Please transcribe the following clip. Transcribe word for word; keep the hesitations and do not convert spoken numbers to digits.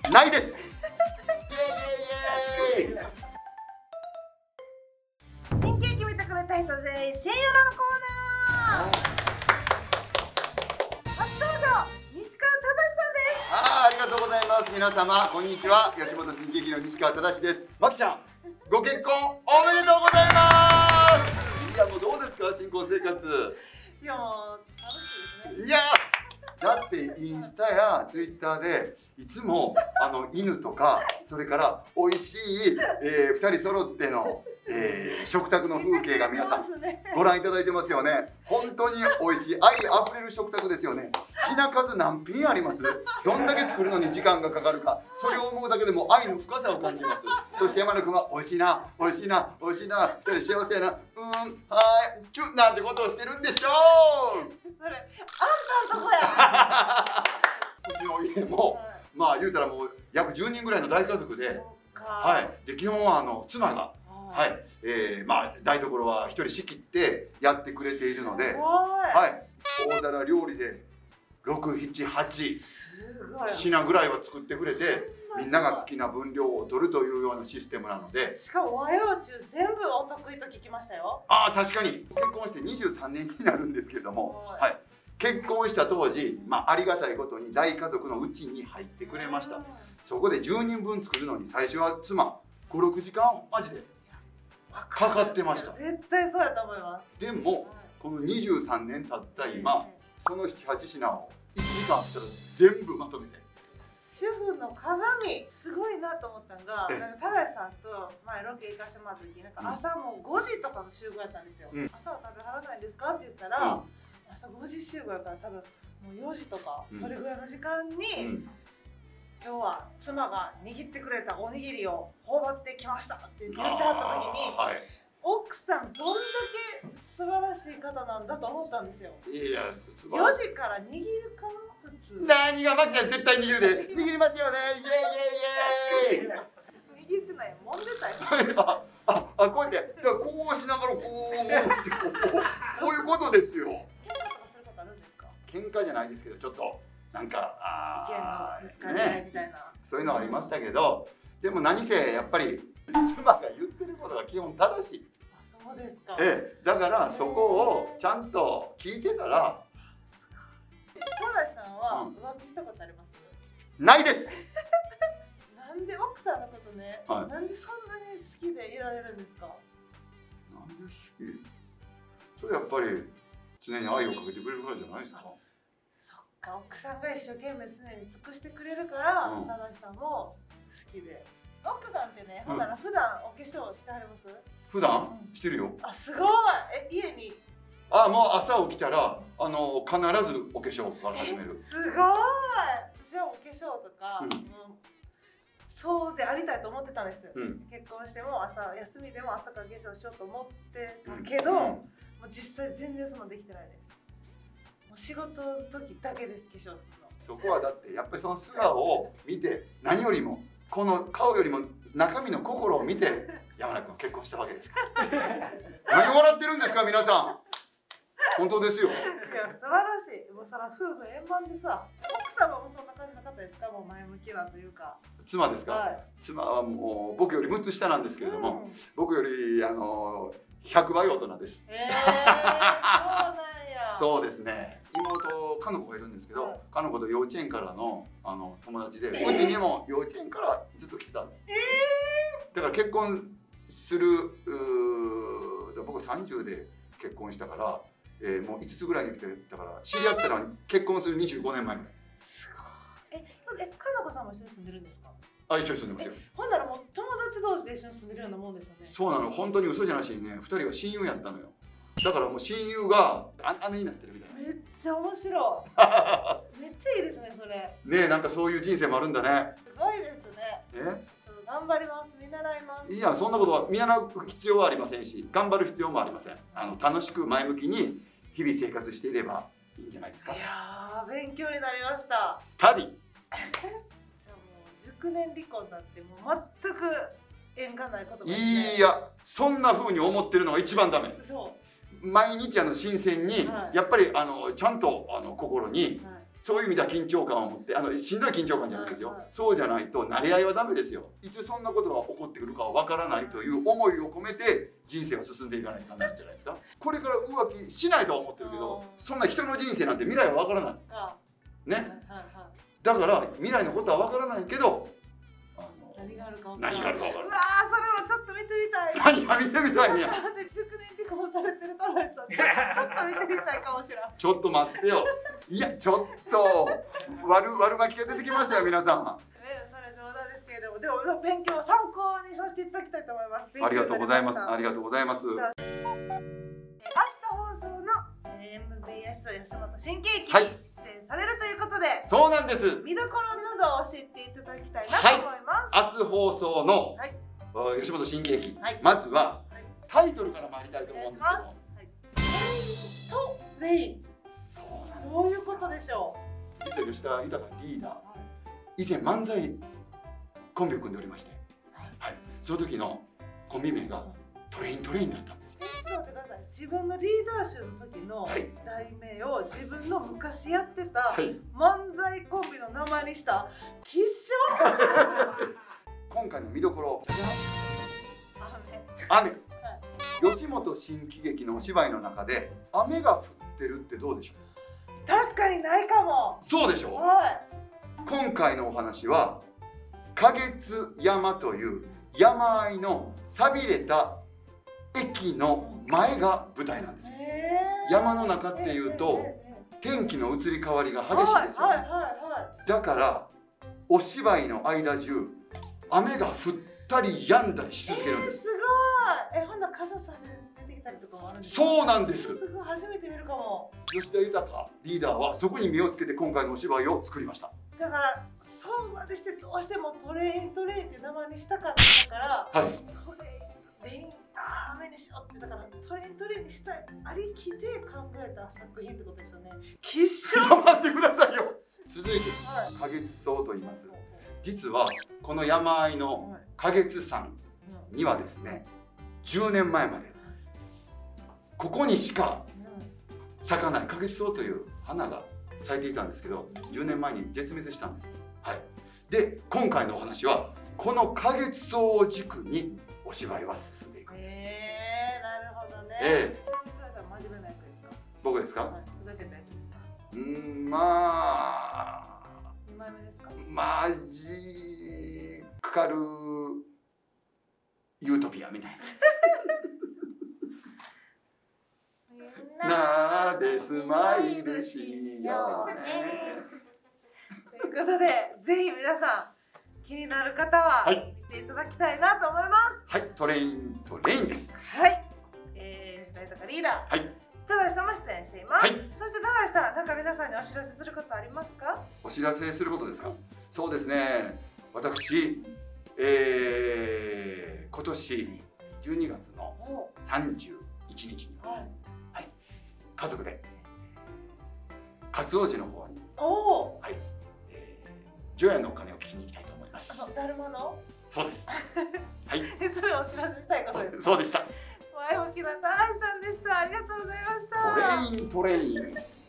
ないです。イエーイイエーイ。 新喜劇見てくれた人全員新ユラのコーナー。初登場、西川忠さんです。 あー、ありがとうございます。皆様こんにちは。吉本新喜劇の西川忠です。マキちゃん、ご結婚おめでとうございます。いや、もうどうですか、新婚生活。 いや、もう楽しいですね。 いやだってインスタやツイッターでいつもあの犬とか、それから美味しい、えー、ふたり揃っての、えー、食卓の風景が皆さんご覧いただいてますよね。本当に美味しい愛あふれる食卓ですよね。品数何品あります。どんだけ作るのに時間がかかるか、それを思うだけでも愛の深さを感じます。そして山野君は美味しいな美味しいな美味しいな、ふたり幸せやな、うーんはいチュなんてことをしてるんでしょう。 それあんたんとこや。 うちの家も、はい、まあ言うたらもう約じゅうにんぐらいの大家族で、はい、で基本はあの妻が、はい、えー、まあ台所は一人仕切ってやってくれているので、はい、大皿料理でろく、なな、はち品ぐらいは作ってくれて、みんなが好きな分量を取るというようなシステムなので、 しかも和洋中全部お得意と聞きましたよ。 ああ、確かに結婚してにじゅうさんねんになるんですけれども、はい、結婚した当時、まあ、ありがたいことに大家族のうちに入ってくれました。そこでじゅうにんぶん作るのに最初は妻ご、ろくじかんマジでかかってました。 絶対そうやと思います。 でも、はい、このにじゅうさんねん経った今、そのなな、はち品をいちじかんあったら全部まとめて。 主婦の鏡、すごいなと思ったのが、なんか忠さんと前ロケ行かしてもらった時に、なんか朝もうごじとかの集合やったんですよ。うん、朝は食べはらないんですかって言ったら、うん、朝ごじ集合やから多分もうよじとか、うん、それぐらいの時間に、うん、今日は妻が握ってくれたおにぎりを頬張ってきましたって言ってはった時に、はい、奥さんどんだけ素晴らしい方なんだと思ったんですよ。 いや、すごい。よじから握るかな普通。 何がマキちゃん絶対握るで。握りますよね。イエイイエイイエイ。 握ってない、揉んでたよ。 あああ、こうやって、だからこうしながらこうってこうこういうことですよ。 喧嘩とかすることあるんですか？ 喧嘩じゃないですけど、ちょっとなんかあ意見のぶつかり合いみたいな、ね、 そういうのありましたけど、でも何せやっぱり妻が言ってることが基本正しい。 そうですか。 ええ、だからそこをちゃんと聞いてたら。 忠さんは浮気したことあります？ ないです。 なんで奥さんのことね、 はい、 なんでそんなに好きでいられるんですか？ なんで好き？それやっぱり常に愛をかけてくれるからじゃないですか。 そっか、奥さんが一生懸命常に尽くしてくれるから、忠、うん、さんも好きで。奥さんってね、ほんなら普段お化粧してはります？ 普段、うん、してるよ。 あ、すごい。え、家に。 あ、もう朝起きたら、あの必ずお化粧から始める。 すごい。私はお化粧とか、うん、そうでありたいと思ってたんです。うん、結婚しても朝休みでも朝から化粧しようと思ってたけど、うん、もう実際全然そんなできてないです。もう仕事の時だけです、化粧するの。 そこはだってやっぱりその素顔を見て、何よりもこの顔よりも中身の心を見て山田君は結婚したわけですから。何笑ってるんですか皆さん。本当ですよ。いや、素晴らしい。もうそら夫婦円満でさ、奥様もそんな感じなかったですか？もう前向きなというか。 妻ですか？はい、妻はもう僕よりむっつ下なんですけれども、うん、僕よりあのひゃくばい大人です。 えー、そうなんや。 そうですね。妹かの子がいるんですけど、はい、かの子と幼稚園からのあの友達で、うちにも幼稚園からずっと来てたんです。えー、だから結婚する僕さんじゅうで結婚したから。えー、もういつつぐらいに来てたから、知り合ったら結婚するにじゅうごねんまえぐらい。 すごい。え、え、かなこさんも一緒に住んでるんですか？ あ、一緒に住んでますよ。 ほんならもう友達同士で一緒に住んでるようなもんですよね。 そうなの、本当に嘘じゃなしにね、ふたりは親友やったのよ。だからもう親友が姉になってるみたいな。 めっちゃ面白い。めっちゃいいですね、それ。ねえ、なんかそういう人生もあるんだね。 すごいですね。 え？ 頑張ります。見習います。 いや、そんなことは見習う必要はありませんし、頑張る必要もありません。あの楽しく前向きに日々生活していればいいんじゃないですか。 いやー、勉強になりました。 スタディ。じゃあもう熟年離婚だってもう全く縁がないことが、ね。 いや、そんな風に思ってるのが一番ダメ。 そう。 毎日あの新鮮に、はい、やっぱりあのちゃんとあの心に、はい、 そういう意味では緊張感を持って、あのしんどい緊張感じゃないですよ、そうじゃないと慣れ合いはダメですよ。いつそんなことが起こってくるかはわからないという思いを込めて人生は進んでいかないとダメなんじゃないですか。これから浮気しないとは思ってるけど、そんな人の人生なんて未来はわからないね。だから未来のことはわからないけど、 何があるか分からない。うわー、それはちょっと見てみたい。 何が見てみたいんや。 で熟年離婚されてる田辺さん、ちょちょっと見てみたいかもしれない。 ちょっと待ってよ。いや、ちょっと悪悪ガキが出てきましたよ、皆さん。 ね、それ冗談ですけれども、でも勉強を参考にさせていただきたいと思います。 ありがとうございます。ありがとうございます。 明日放送の エムビーエス 吉本新喜劇に出演されるということで、 そうなんです。 見どころなどを教えていただきたいなと思います。 明日放送の吉本新喜劇、まずはタイトルから参りたいと思うんですけど、 レイン。そうなんです。どういうことでしょう。実は吉田豊リーダー、以前漫才コンビを組んでおりまして、はい、その時のコンビ名がトレイントレインだったんですよ。 ちょっと待ってください。自分のリーダー集の時の題名を自分の昔やってた漫才コンビの名前にした吉祥。 今回の見どころ、雨。雨。吉本新喜劇のお芝居の中で雨が降ってるってどうでしょう。確かにないかも。 そうでしょう。はい。今回のお話は花月山という山あいの寂れた駅の前が舞台なんですよ。山の中っていうと天気の移り変わりが激しいですよね。だからお芝居の間中雨が降ったり止んだりし続けるんです。 すごい。え、ほんな傘させ出てきたりとかもあるんですか。 そうなんです。 すごい、初めて見るかも。 吉田豊リーダーはそこに目をつけて今回のお芝居を作りました。 だからそうまでしてどうしてもトレイントレインって名前にしたかったから、はい、トレイントレインあー雨にしようって、だからトレイントレインにしたいありきで考えた作品ってことですよね。吉祥。 ちょっと待ってくださいよ。続いて、はい、花月草と言います。実はこの山あいの花月山にはですね、じゅうねんまえまでここにしか咲かない花月草という花が咲いていたんですけど、じゅうねんまえに絶滅したんです。はい。で、今回のお話はこの花月草を軸にお芝居は進んでいくんです。 ええー、なるほどね。 ええー。 真面目な役ですか。 僕ですか。 はい、ふざけた役ですか。 うん、まあ。 二枚目ですか。 マジカルユートピアみたいな。なーでスマイルしようね。 ということで、ぜひ皆さん気になる方は見ていただきたいなと思います。 はい、トレイントレインです。 はい、えー、吉田豊リーダー。はい。田辺さんも出演しています。はい、そして田辺さん、なんか皆さんにお知らせすることありますか？ お知らせすることですか？そうですね。私、えー、今年じゅうにがつのさんじゅういちにちに、はいはい、家族で勝王寺の方に、おはい、えー、除夜のお金を聞きに行きたいと思います。 あのだるまの？ そうです。はい。 それをお知らせしたいことですか？ そうでした。 前向きな田辺さんでした。ありがとうございました。 トレイントレイン。